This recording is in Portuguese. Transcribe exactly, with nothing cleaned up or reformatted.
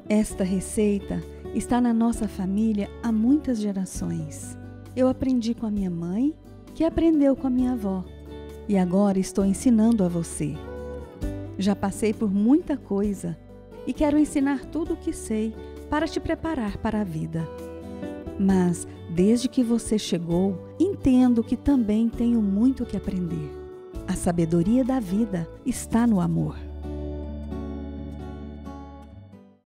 Esta receita está na nossa família há muitas gerações. Eu aprendi com a minha mãe, que aprendeu com a minha avó, e agora estou ensinando a você. Já passei por muita coisa e quero ensinar tudo o que sei para te preparar para a vida. Mas, desde que você chegou, entendo que também tenho muito que aprender. A sabedoria da vida está no amor.